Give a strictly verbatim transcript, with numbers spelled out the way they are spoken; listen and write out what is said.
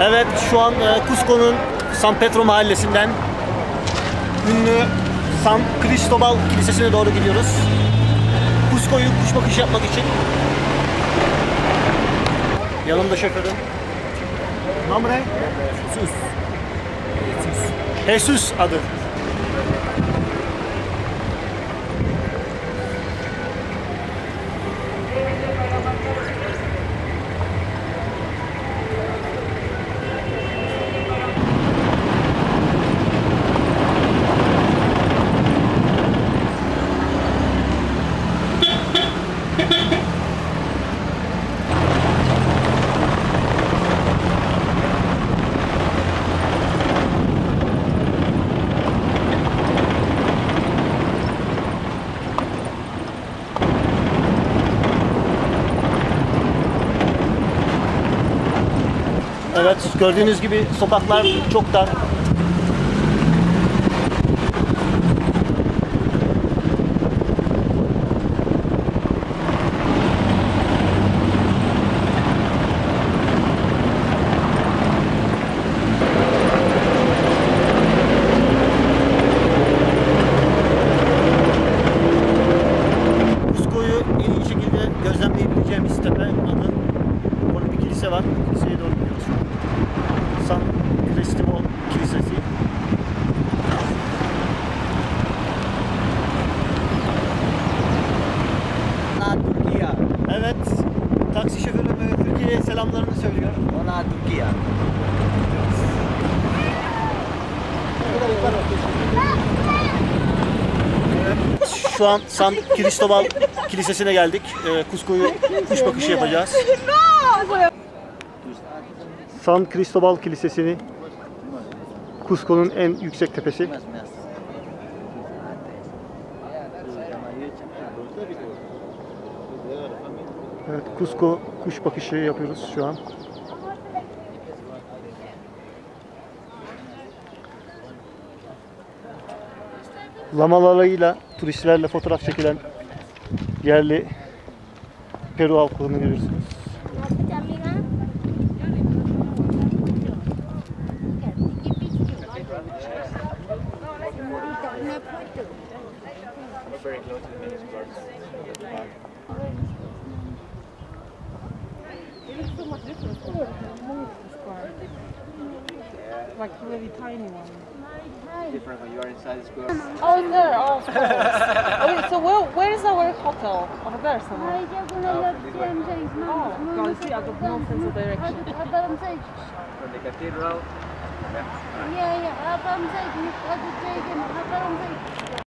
Evet, şu an e, Cusco'nun San Pedro mahallesinden ünlü San Cristobal Kilisesi'ne doğru gidiyoruz. Cusco'yu kuş bakışı yapmak için. Yanımda şoförüm. Nombre? Jesus. Jesus adı. Evet, gördüğünüz gibi sokaklar çok dar. Cusco'yu en iyi şekilde gözlemleyebileceğimiz tepe adı. Orada bir kilise var. Kiliseye doğru gidiyoruz. San Cristobal Kilisesi. Hola Türkiye. Evet, taksi şoförü Türkiye'ye selamlarını söylüyor. Hola Türkiye. Şu an San Cristobal Kilisesi'ne geldik. Ee, Cusco'yu kuş bakışı yapacağız. San Cristobal Kilisesi'ni, Cusco'nun en yüksek tepesi. Evet, Cusco kuş bakışı yapıyoruz şu an. Lamalarıyla, turistlerle fotoğraf çekilen yerli Peru halkını görüyorsunuz. Like really tiny one. Different when you are inside the square. Oh, there. Oh, of course. Okay, so where, where is our hotel? Over there somewhere. Oh, God, see, I got no sense of direction. From the cathedral. Yeah, yeah.